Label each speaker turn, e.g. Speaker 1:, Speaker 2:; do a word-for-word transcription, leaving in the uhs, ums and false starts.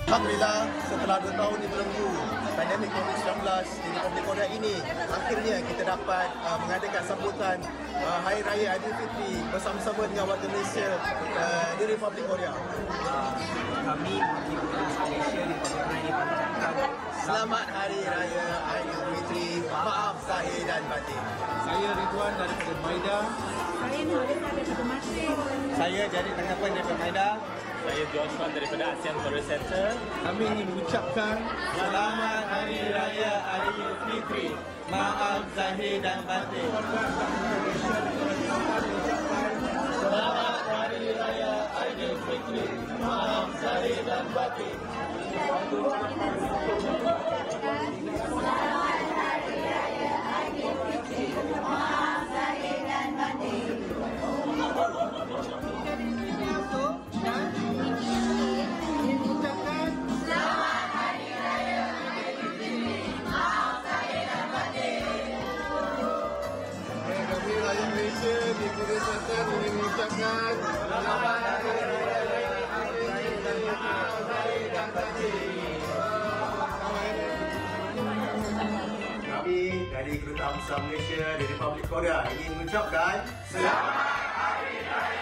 Speaker 1: Alhamdulillah, setelah dua tahun dibelenggu pandemik covid sembilan belas di Republik Korea ini, akhirnya kita dapat uh, mengadakan sambutan uh, Hari Raya Aidilfitri bersama-sama dengan warga Malaysia uh, di Republik Korea.
Speaker 2: Uh, kami di Malaysia di Republik Korea mengucapkan
Speaker 1: Selamat Hari Raya Aidilfitri, maaf zahir dan batin.
Speaker 3: Saya Ridwan daripada Maida.
Speaker 4: Saya Nurul daripada Masjid.
Speaker 1: Saya Jadi Tangkapan daripada Maida.
Speaker 5: Saya Joshua daripada ASEAN Tourist Center.
Speaker 3: Kami ingin mengucapkan
Speaker 1: Selamat Hari Raya Aidilfitri, maaf zahir dan batin. Selamat Hari Raya Aidilfitri, maaf zahir dan batin.
Speaker 3: Rakyat Malaysia di Korea Selatan ingin mengucapkan Selamat Hari Raya Aidilfitri, maaf zahir dan batin.
Speaker 1: Kami dari Kedutaan Besar Malaysia di Republik Korea ingin mengucapkan Selamat Hari Raya